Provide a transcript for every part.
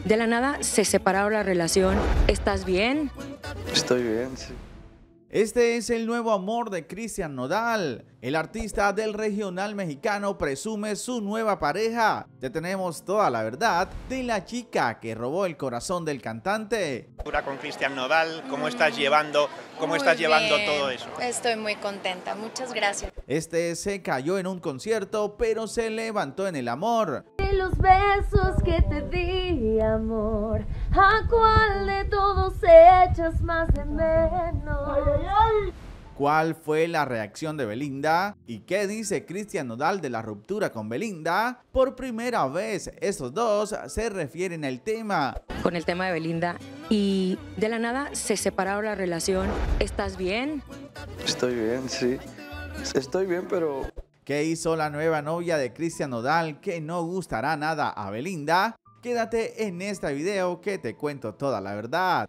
de la nada se separó la relación. ¿Estás bien? Estoy bien, sí. Este es el nuevo amor de Cristian Nodal. El artista del regional mexicano presume su nueva pareja. Ya tenemos toda la verdad de la chica que robó el corazón del cantante. Con Cristian Nodal, ¿cómo estás llevando todo eso? Estoy muy contenta, muchas gracias. Este se cayó en un concierto, pero se levantó en el amor. De los besos que te di, amor, ¿a cuál de todos echas más de menos? ¿Cuál fue la reacción de Belinda? ¿Y qué dice Cristian Nodal de la ruptura con Belinda? Por primera vez, estos dos se refieren al tema. Con el tema de Belinda y de la nada se separó la relación. ¿Estás bien? Estoy bien, sí. Estoy bien, pero... ¿Qué hizo la nueva novia de Cristian Nodal que no gustará nada a Belinda? Quédate en este video que te cuento toda la verdad.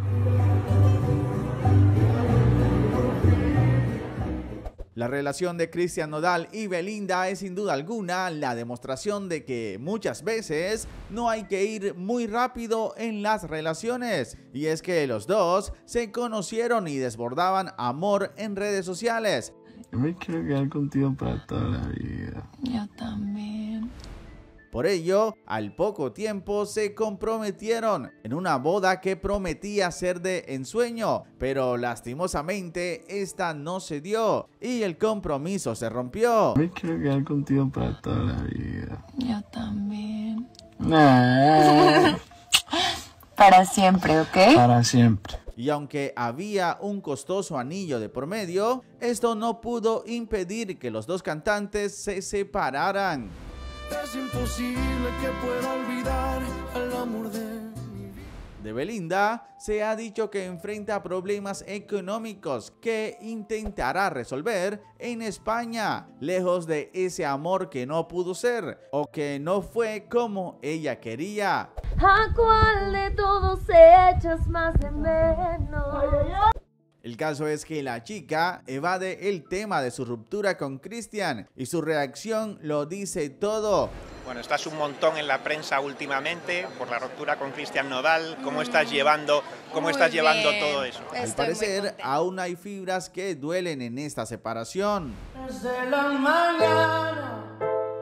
La relación de Cristian Nodal y Belinda es sin duda alguna la demostración de que muchas veces no hay que ir muy rápido en las relaciones. Y es que los dos se conocieron y desbordaban amor en redes sociales. Yo me quiero quedar contigo para toda la vida. Yo también. Por ello, al poco tiempo se comprometieron en una boda que prometía ser de ensueño, pero lastimosamente esta no se dio y el compromiso se rompió. Yo me quiero quedar contigo para toda la vida. Yo también. Nah. Para siempre, ¿ok? Para siempre. Y aunque había un costoso anillo de por medio, esto no pudo impedir que los dos cantantes se separaran. Es imposible que pueda olvidar el amor de mi vida. De Belinda se ha dicho que enfrenta problemas económicos que intentará resolver en España, lejos de ese amor que no pudo ser o que no fue como ella quería. ¿A cuál de todos echas más de menos? El caso es que la chica evade el tema de su ruptura con Cristian y su reacción lo dice todo. Bueno, estás un montón en la prensa últimamente por la ruptura con Cristian Nodal. ¿Cómo estás llevando todo eso? Al parecer, aún hay fibras que duelen en esta separación. Desde la mañana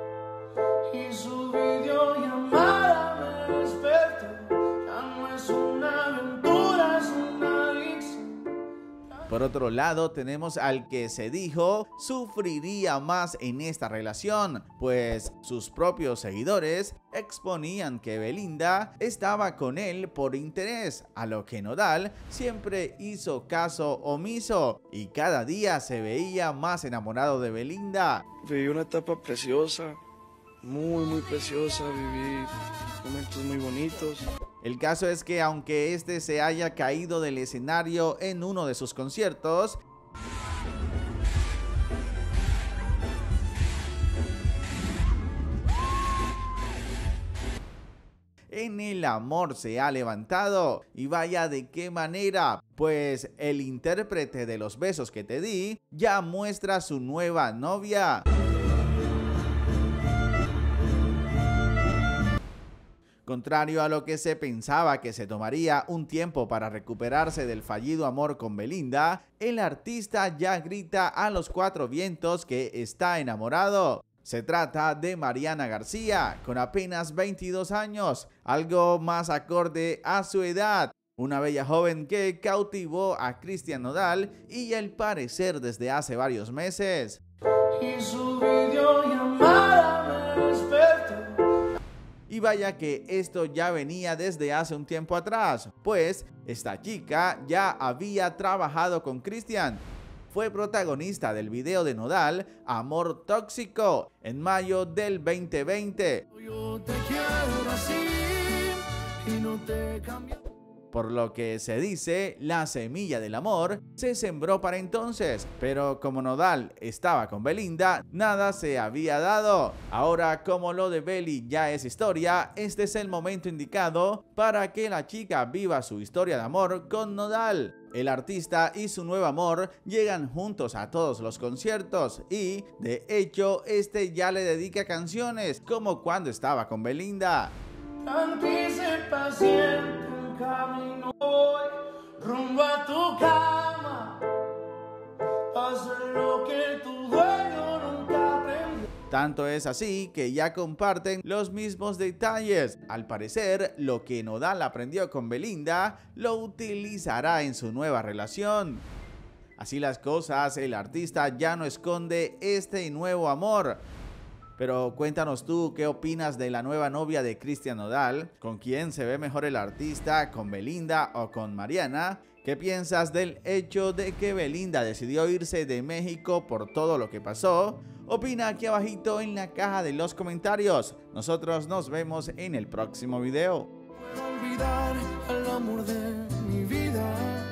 y su videollamada me despertó. Ya no es una aventura, es una adicción. Por otro lado, tenemos al que se dijo sufriría más en esta relación, pues sus propios seguidores exponían que Belinda estaba con él por interés, a lo que Nodal siempre hizo caso omiso y cada día se veía más enamorado de Belinda. Viví una etapa preciosa, muy preciosa, viví momentos muy bonitos. El caso es que aunque este se haya caído del escenario en uno de sus conciertos, en el amor se ha levantado, y vaya de qué manera, pues el intérprete de Los besos que te di ya muestra su nueva novia. Contrario a lo que se pensaba que se tomaría un tiempo para recuperarse del fallido amor con Belinda, el artista ya grita a los cuatro vientos que está enamorado. Se trata de Mariana García, con apenas 22 años, algo más acorde a su edad. Una bella joven que cautivó a Cristian Nodal y al parecer desde hace varios meses. Y su videollamada me despertó. Y vaya que esto ya venía desde hace un tiempo atrás, pues esta chica ya había trabajado con Cristian. Fue protagonista del video de Nodal, Amor Tóxico, en mayo del 2020. Yo te quiero así y no te cambio. Por lo que se dice, la semilla del amor se sembró para entonces, pero como Nodal estaba con Belinda, nada se había dado. Ahora, como lo de Beli ya es historia, este es el momento indicado para que la chica viva su historia de amor con Nodal. El artista y su nuevo amor llegan juntos a todos los conciertos y, de hecho, este ya le dedica canciones, como cuando estaba con Belinda. Anticipa siempre un camino hoy, rumbo a tu cama, hacer lo que tu dueño nunca aprendió. Tanto es así que ya comparten los mismos detalles. Al parecer, lo que Nodal aprendió con Belinda lo utilizará en su nueva relación. Así las cosas, el artista ya no esconde este nuevo amor. Pero cuéntanos tú, ¿qué opinas de la nueva novia de Cristian Nodal? ¿Con quién se ve mejor el artista? ¿Con Belinda o con Mariana? ¿Qué piensas del hecho de que Belinda decidió irse de México por todo lo que pasó? Opina aquí abajito en la caja de los comentarios. Nosotros nos vemos en el próximo video. Puedo olvidar al amor de mi vida.